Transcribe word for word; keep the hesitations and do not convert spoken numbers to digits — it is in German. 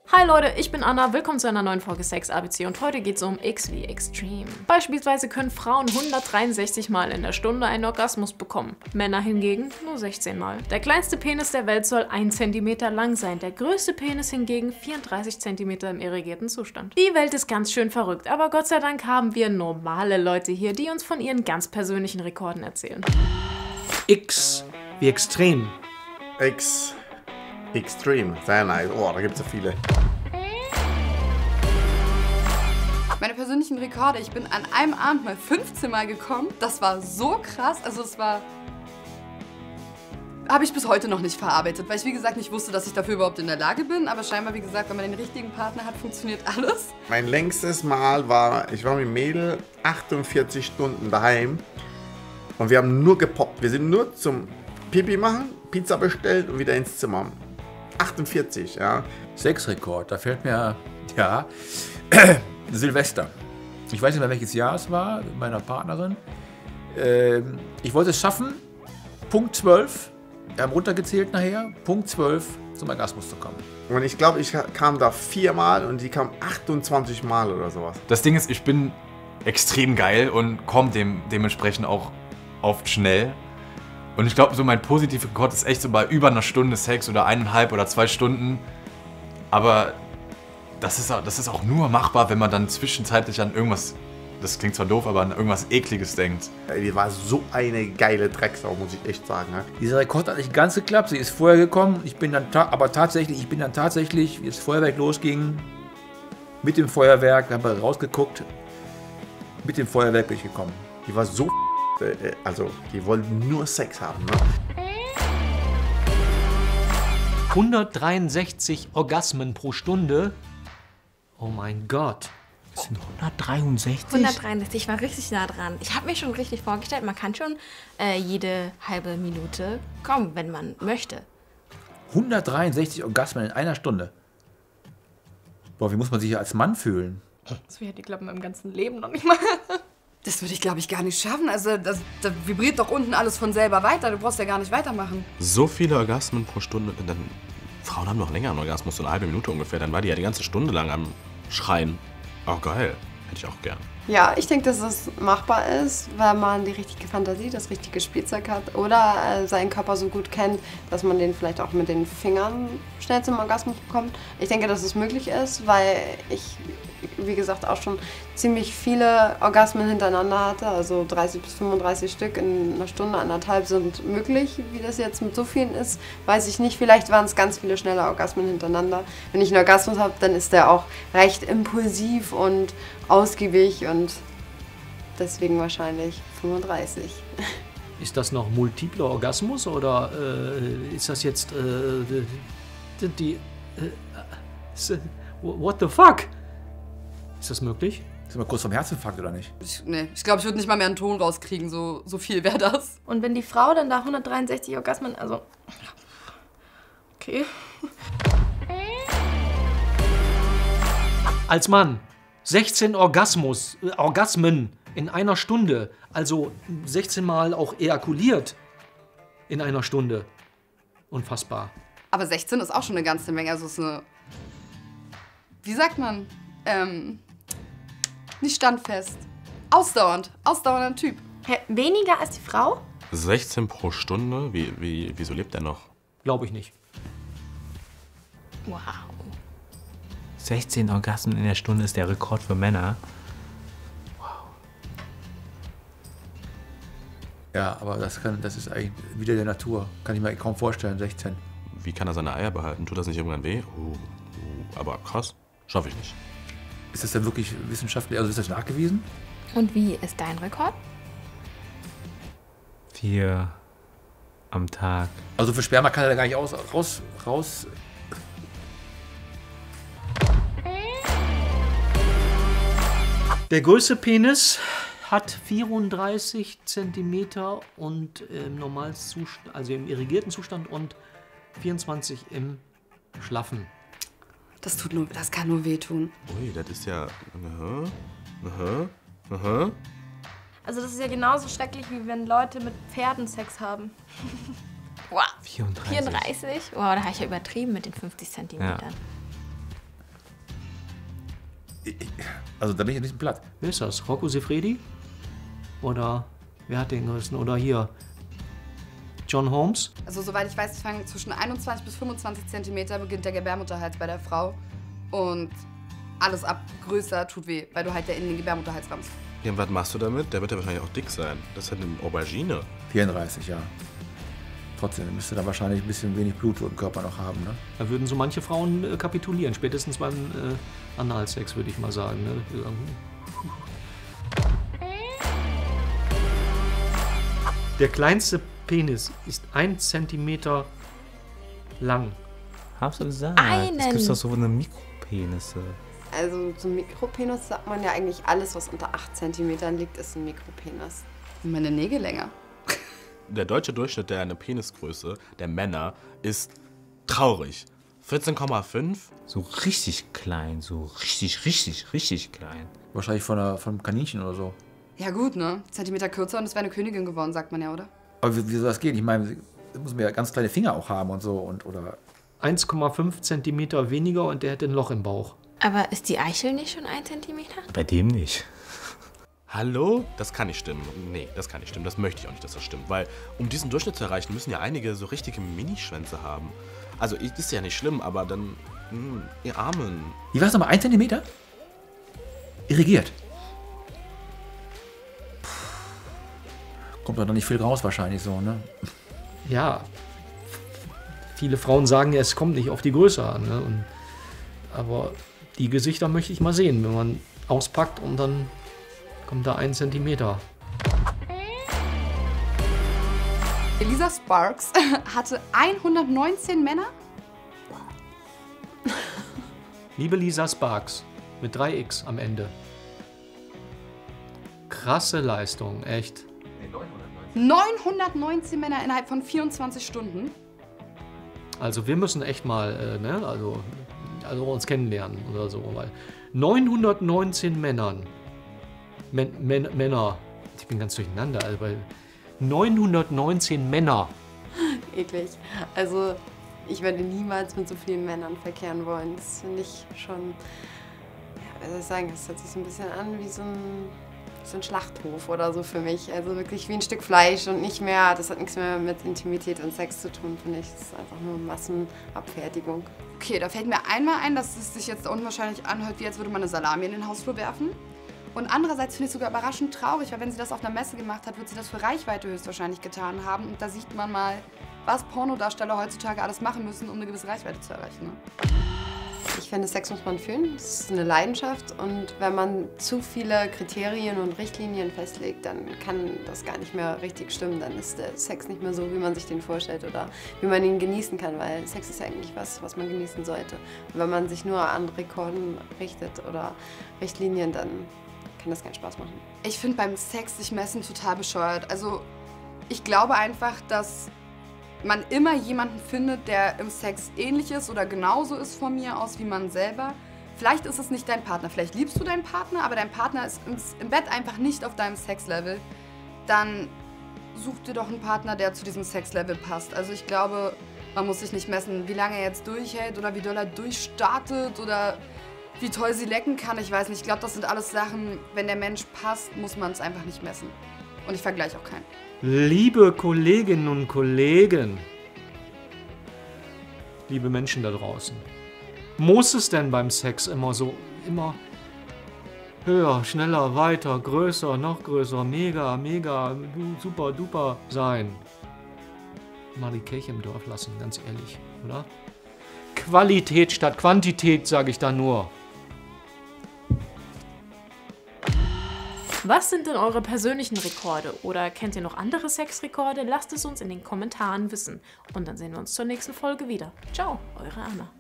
Hi Leute, ich bin Anna, willkommen zu einer neuen Folge Sex A B C und heute geht es um X wie Extreme. Beispielsweise können Frauen hundertdreiundsechzig Mal in der Stunde einen Orgasmus bekommen, Männer hingegen nur sechzehn Mal. Der kleinste Penis der Welt soll ein Zentimeter lang sein, der größte Penis hingegen vierunddreißig Zentimeter im irrigierten Zustand. Die Welt ist ganz schön verrückt, aber Gott sei Dank haben wir normale Leute hier, die uns von ihren ganz persönlichen Rekorden erzählen. X wie Extrem. X. Extreme. Sehr nice. Oh, da gibt es ja viele. Meine persönlichen Rekorde, ich bin an einem Abend mal fünfzehn Mal gekommen. Das war so krass. Also es war... Habe ich bis heute noch nicht verarbeitet, weil ich wie gesagt nicht wusste, dass ich dafür überhaupt in der Lage bin. Aber scheinbar, wie gesagt, wenn man den richtigen Partner hat, funktioniert alles. Mein längstes Mal war, ich war mit dem Mädel achtundvierzig Stunden daheim. Und wir haben nur gepoppt. Wir sind nur zum Pipi machen, Pizza bestellt und wieder ins Zimmer. achtundvierzig, ja. Sexrekord, da fällt mir, ja, Silvester. Ich weiß nicht mehr, welches Jahr es war, mit meiner Partnerin. Ähm, ich wollte es schaffen, Punkt zwölf, wir haben runtergezählt nachher, Punkt zwölf zum Orgasmus zu kommen. Und ich glaube, ich kam da viermal und die kam achtundzwanzig Mal oder sowas. Das Ding ist, ich bin extrem geil und komme dem, dementsprechend auch oft schnell. Und ich glaube, so mein positiver Rekord ist echt so bei über einer Stunde Sex oder eineinhalb oder zwei Stunden. Aber das ist, das ist auch nur machbar, wenn man dann zwischenzeitlich an irgendwas, das klingt zwar doof, aber an irgendwas Ekliges denkt. Ey, die war so eine geile Drecksau, muss ich echt sagen. Ne? Dieser Rekord hat nicht ganz geklappt, sie ist vorher gekommen, ich bin dann, ta aber tatsächlich, ich bin dann tatsächlich, wie das Feuerwerk losging, mit dem Feuerwerk, haben wir rausgeguckt, mit dem Feuerwerk bin ich gekommen. Die war so... Also, die wollten nur Sex haben, ne? hundertdreiundsechzig Orgasmen pro Stunde. Oh mein Gott. Das sind hundertdreiundsechzig? hundertdreiundsechzig, ich war richtig nah dran. Ich habe mir schon richtig vorgestellt, man kann schon äh, jede halbe Minute kommen, wenn man möchte. hundertdreiundsechzig Orgasmen in einer Stunde. Boah, wie muss man sich als Mann fühlen? Das wäre die Klappen im ganzen Leben noch nicht mal. Das würde ich, glaube ich, gar nicht schaffen. Also das, das vibriert doch unten alles von selber weiter. Du brauchst ja gar nicht weitermachen. So viele Orgasmen pro Stunde. Dann, Frauen haben noch länger einen Orgasmus, so eine halbe Minute ungefähr. Dann war die ja die ganze Stunde lang am Schreien. Oh, geil. Hätte ich auch gern. Ja, ich denke, dass es machbar ist, wenn man die richtige Fantasie, das richtige Spielzeug hat oder äh, seinen Körper so gut kennt, dass man den vielleicht auch mit den Fingern schnell zum Orgasmus bekommt. Ich denke, dass es möglich ist, weil ich, wie gesagt, auch schon ziemlich viele Orgasmen hintereinander hatte. Also dreißig bis fünfunddreißig Stück in einer Stunde, anderthalb sind möglich. Wie das jetzt mit so vielen ist, weiß ich nicht. Vielleicht waren es ganz viele schnelle Orgasmen hintereinander. Wenn ich einen Orgasmus habe, dann ist der auch recht impulsiv und ausgiebig und deswegen wahrscheinlich fünfunddreißig. Ist das noch multipler Orgasmus oder äh, ist das jetzt äh, die... die äh, what the fuck? Ist das möglich? Ist mal kurz vom Herzinfarkt oder nicht? Ich, nee, ich glaube, ich würde nicht mal mehr einen Ton rauskriegen. So, so viel wäre das. Und wenn die Frau dann da hundertdreiundsechzig Orgasmen, also... Okay. Als Mann sechzehn Orgasmus, äh, Orgasmen in einer Stunde, also sechzehn Mal auch ejakuliert in einer Stunde. Unfassbar. Aber sechzehn ist auch schon eine ganze Menge. Also es ist eine... Wie sagt man? Ähm... Nicht standfest. Ausdauernd. Ausdauernder Typ. Hä, weniger als die Frau? sechzehn pro Stunde? Wie, wie, wieso lebt er noch? Glaube ich nicht. Wow. sechzehn Orgasmen in der Stunde ist der Rekord für Männer. Wow. Ja, aber das, kann, das ist eigentlich wieder der Natur. Kann ich mir kaum vorstellen, sechzehn. Wie kann er seine Eier behalten? Tut das nicht irgendwann weh? Uh, uh, aber krass. Schaffe ich nicht. Ist das denn wirklich wissenschaftlich, also ist das nachgewiesen? Und wie ist dein Rekord? Vier am Tag. Also für Sperma kann er da gar nicht aus, raus, raus... Der größte Penis hat vierunddreißig Zentimeter und im Normalzustand, also im irrigierten Zustand und vierundzwanzig im schlaffen. Das tut nur, das kann nur wehtun. Ui, das ist ja... Aha, aha, aha. Also das ist ja genauso schrecklich, wie wenn Leute mit Pferden Sex haben. Wow. vierunddreißig. vierunddreißig? Wow, da habe ich ja übertrieben mit den fünfzig Zentimetern. Also da bin ich ein bisschen platt. Wer ist das? Rocco Siffredi? Oder wer hat den größten? Oder hier John Holmes? Also soweit ich weiß, fangen zwischen einundzwanzig bis fünfundzwanzig Zentimeter beginnt der Gebärmutterhals bei der Frau. Und alles ab größer tut weh, weil du halt ja in den Gebärmutterhals rammst. Ja, und was machst du damit? Der wird ja wahrscheinlich auch dick sein. Das ist halt eine Aubergine. vierunddreißig, ja. Trotzdem müsste da wahrscheinlich ein bisschen wenig Blut im Körper noch haben, ne? Da würden so manche Frauen äh, kapitulieren, spätestens beim äh, Analsex, würde ich mal sagen. Ne? Der kleinste Penis ist ein Zentimeter lang. Hast du gesagt? Einen. Es gibt doch so eine Mikropenisse. Also zum Mikropenis sagt man ja eigentlich, alles, was unter acht Zentimetern liegt, ist ein Mikropenis. Sind meine Nägel länger? Der deutsche Durchschnitt der eine Penisgröße der Männer ist traurig. vierzehn Komma fünf. So richtig klein, so richtig, richtig, richtig klein. Wahrscheinlich von, einer, von einem Kaninchen oder so. Ja gut, ne? Zentimeter kürzer und es wäre eine Königin geworden, sagt man ja, oder? Aber wie, wie soll das gehen? Ich meine, da muss man ja ganz kleine Finger auch haben und so. Und, oder eins Komma fünf Zentimeter weniger und der hätte ein Loch im Bauch. Aber ist die Eichel nicht schon ein Zentimeter? Bei dem nicht. Hallo? Das kann nicht stimmen. Nee, das kann nicht stimmen. Das möchte ich auch nicht, dass das stimmt. Weil, um diesen Durchschnitt zu erreichen, müssen ja einige so richtige Minischwänze haben. Also, ist ja nicht schlimm, aber dann, mh, ihr Armen. Wie war es nochmal? Ein Zentimeter? Irrigiert. Puh. Kommt doch noch nicht viel raus wahrscheinlich so, ne? Ja, viele Frauen sagen ja, es kommt nicht auf die Größe an. Ne? Und, aber die Gesichter möchte ich mal sehen, wenn man auspackt und dann kommt da ein Zentimeter. Elisa Sparks hatte hundertneunzehn Männer. Liebe Lisa Sparks, mit drei X am Ende. Krasse Leistung, echt. neunhundertneunzehn Männer innerhalb von vierundzwanzig Stunden. Also wir müssen echt mal, äh, ne, also, also uns kennenlernen oder so, weil neunhundertneunzehn Männern, Män, Män, Männer, ich bin ganz durcheinander, also weil neunhundertneunzehn Männer. Eklig. Also ich würde niemals mit so vielen Männern verkehren wollen. Das finde ich schon, ja, wie soll ich sagen, das hört sich so ein bisschen an wie so ein, so ein Schlachthof oder so für mich. Also wirklich wie ein Stück Fleisch und nicht mehr, das hat nichts mehr mit Intimität und Sex zu tun, finde ich. Das ist einfach nur Massenabfertigung. Okay, da fällt mir einmal ein, dass es sich jetzt unwahrscheinlich anhört, wie als würde man eine Salami in den Hausflur werfen. Und andererseits finde ich es sogar überraschend traurig, weil wenn sie das auf einer Messe gemacht hat, wird sie das für Reichweite höchstwahrscheinlich getan haben. Und da sieht man mal, was Pornodarsteller heutzutage alles machen müssen, um eine gewisse Reichweite zu erreichen. Ne? Ich finde, Sex muss man fühlen. Das ist eine Leidenschaft. Und wenn man zu viele Kriterien und Richtlinien festlegt, dann kann das gar nicht mehr richtig stimmen. Dann ist der Sex nicht mehr so, wie man sich den vorstellt oder wie man ihn genießen kann. Weil Sex ist ja eigentlich was, was man genießen sollte. Und wenn man sich nur an Rekorden richtet oder Richtlinien, dann kann das keinen Spaß machen. Ich finde beim Sex sich messen total bescheuert. Also ich glaube einfach, dass man immer jemanden findet, der im Sex ähnlich ist oder genauso ist von mir aus wie man selber. Vielleicht ist es nicht dein Partner, vielleicht liebst du deinen Partner, aber dein Partner ist im Bett einfach nicht auf deinem Sexlevel. Dann such dir doch einen Partner, der zu diesem Sexlevel passt. Also ich glaube, man muss sich nicht messen, wie lange er jetzt durchhält oder wie doll er durchstartet oder wie toll sie lecken kann. Ich weiß nicht, ich glaube, das sind alles Sachen, wenn der Mensch passt, muss man es einfach nicht messen. Und ich vergleiche auch keinen. Liebe Kolleginnen und Kollegen, liebe Menschen da draußen, muss es denn beim Sex immer so, immer höher, schneller, weiter, größer, noch größer, mega, mega, super, duper sein? Mal die Kirche im Dorf lassen, ganz ehrlich, oder? Qualität statt Quantität, sage ich da nur. Was sind denn eure persönlichen Rekorde? Oder kennt ihr noch andere Sexrekorde? Lasst es uns in den Kommentaren wissen. Und dann sehen wir uns zur nächsten Folge wieder. Ciao, eure Anna.